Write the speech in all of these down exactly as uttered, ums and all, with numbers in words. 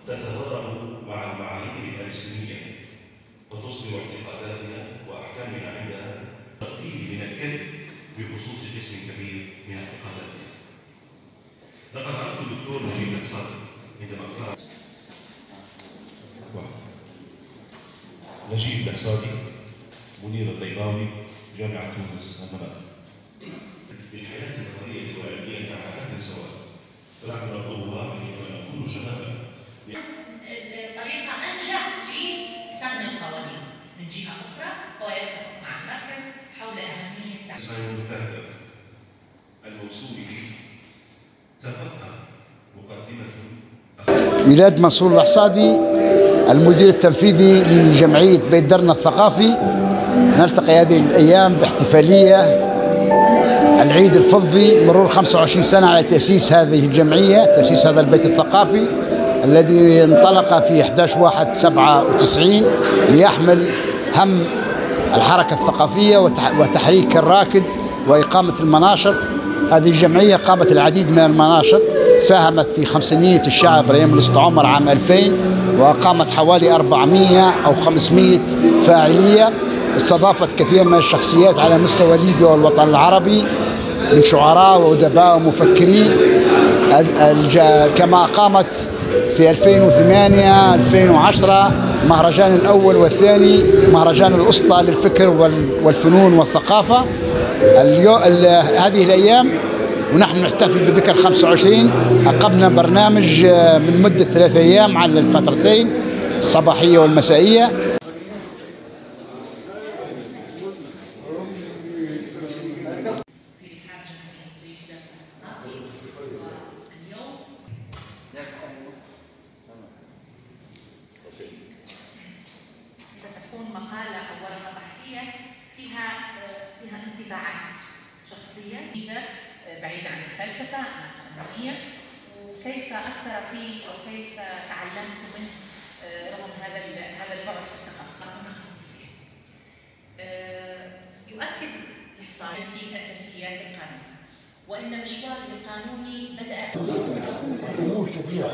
تتضارب مع المعايير الألسنية فتصدر اعتقاداتنا وأحكامنا عندها تقليل من الكذب بخصوص قسم كبير من اعتقاداتنا. لقد عرفت الدكتور نجيب الصادق عندما قال نجيب الصادق منير الطيباوي جامعة تونس المنار. بالحياة القضائية والعلمية على حد سواء، فنحن نطلب الله أن نكون شبابا. طريقة أنجح لسن القوانين من جهة أخرى، هو يتفق مع المركز حول أهمية الإنسان المكذب الموسوم به تفقد مقدمة. ميلاد منصور العصادي، المدير التنفيذي لجمعية بيت درنا الثقافي. نلتقي هذه الأيام باحتفالية العيد الفضي، مرور خمسة وعشرين سنة على تأسيس هذه الجمعية، تأسيس هذا البيت الثقافي الذي انطلق في أحد عشر واحد سبعة وتسعين ليحمل هم الحركة الثقافية وتحريك الراكد وإقامة المناشط. هذه الجمعية قامت العديد من المناشط، ساهمت في خمسمائة الشعب أيام الأسطى عمر عام ألفين، وأقامت حوالي أربعمائة أو خمسمائة فاعلية، استضافت كثير من الشخصيات على مستوى ليبيا والوطن العربي من شعراء وأدباء ومفكرين، كما أقامت في ألفين وثمانية ألفين وعشرة مهرجان الأول والثاني، مهرجان الأسطى للفكر والفنون والثقافة. هذه الأيام ونحن نحتفل بذكر خمسة وعشرين أقمنا برنامج من مدة ثلاثة أيام على الفترتين الصباحية والمسائية. ستكون مقالة أو ورقة بحثية فيها فيها انطباعات شخصية بعيدة عن الفلسفة الأكاديمية، وكيف أثر فيه أو كيف تعلمت منه رغم هذا هذا البعد في التخصص المتخصصين. يؤكد الإحصائيات في أساسيات القانون، وإن مشوار القانوني بدأ أمور كثيرة.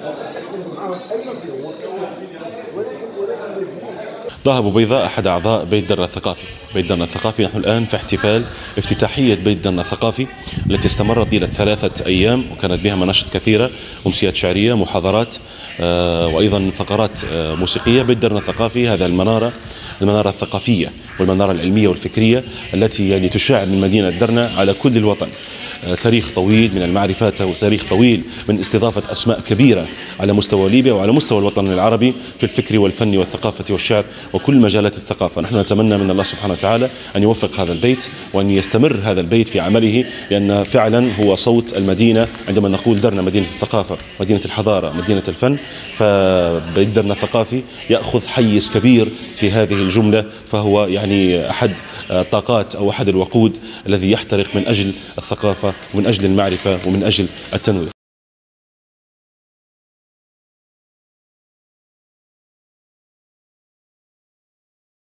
طه أبو بيضاء أحد أعضاء بيت درنا الثقافي. بيت درنا الثقافي نحن الآن في احتفال افتتاحية بيت درنا الثقافي التي استمرت طيلة ثلاثة أيام، وكانت بها مناشط كثيرة، أمسيات شعرية، محاضرات، وأيضا فقرات موسيقية. بيت درنا الثقافي هذا المنارة المنارة الثقافية والمنارة العلمية والفكرية التي يعني تشع من مدينة درنا على كل الوطن. تاريخ طويل من المعرفات وتاريخ طويل من استضافة أسماء كبيرة على مستوى ليبيا وعلى مستوى الوطن العربي في الفكر والفن والثقافة والشعر وكل مجالات الثقافة. نحن نتمنى من الله سبحانه وتعالى أن يوفق هذا البيت وأن يستمر هذا البيت في عمله، لأن فعلا هو صوت المدينة. عندما نقول درنا مدينة الثقافة، مدينة الحضارة، مدينة الفن، فبيت درنا الثقافي يأخذ حيز كبير في هذه الجملة، فهو يعني أحد الطاقات أو أحد الوقود الذي يحترق من أجل الثقافة ومن أجل المعرفة ومن أجل التنوير.